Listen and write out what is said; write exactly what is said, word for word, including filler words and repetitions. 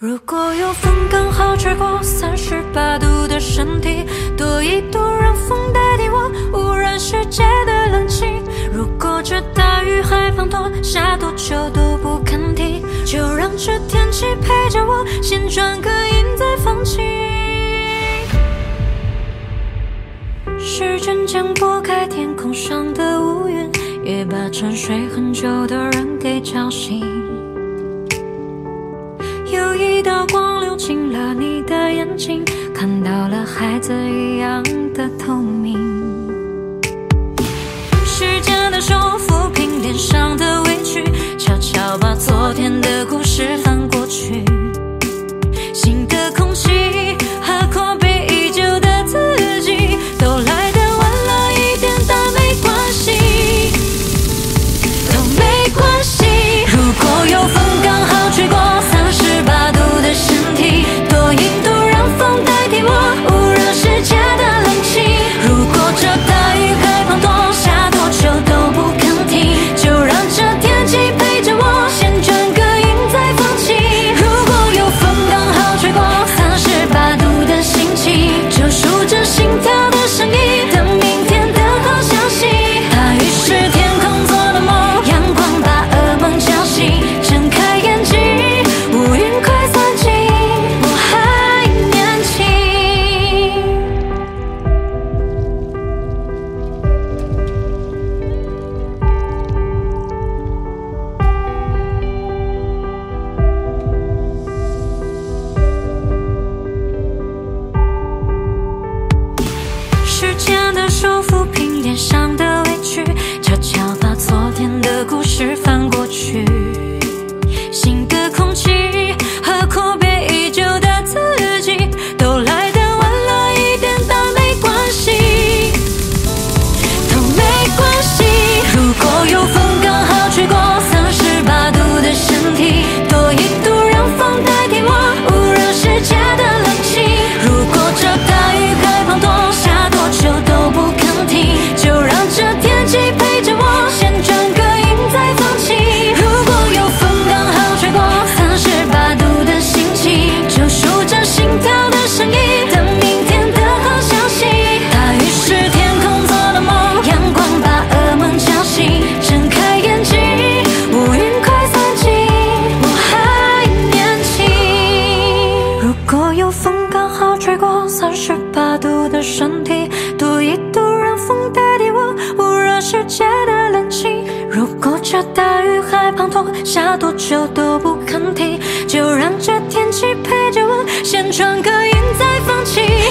如果有风刚好吹过三十八度的身体，多一度让风代替我污染世界的冷气。如果这大雨还滂沱，下多久都不肯停，就让这天气陪着我，先转个阴再放弃。时针将拨开天空上的乌云，也把沉睡很久的人给叫醒。有一道光流进了你的眼睛，看到了孩子一样的透明。时间的手抚平脸上的委屈，悄悄把昨天的故事翻过去。新的空气和阔别已久的自己，都来得晚了一点，但没关系，都没关系。如果有风刚好吹过三十八度的身体，多一度让风代替我污染世界的冷气。如果这大雨还滂沱，下多久都不肯停，就让这天气陪着我，先转个阴再放弃。如果有风刚好吹过三十八度的心情，就数着心跳的声音，等明天的好消息。大雨是天空做的梦，阳光把噩梦叫醒，睁开眼睛，乌云快散尽，我还年轻。时间的手抚平脸上的委屈，悄悄把昨天的故事翻过去。新的空气和阔别已久的自己，都来得晚了一点，但没关系，都没关系。如果有风刚好吹过三十八度的身体，多一度让风代替我污染世界的冷气。如果这大雨还滂沱，下多久都不肯停，就让这天气陪着我，先转个阴再放弃。如果有风刚好吹过三十八度的心情，就数着心跳的声音，等明天的好消息。大雨是天空做的梦，阳光把噩梦叫醒，睁开眼睛，乌云快散尽，我还年轻。如果有风刚好吹过三十八度的身体，多一度让风代替我污染世界的冷气。如果这大雨还滂沱，下多久都不肯停，就让这天气陪着我，先转个阴再放弃。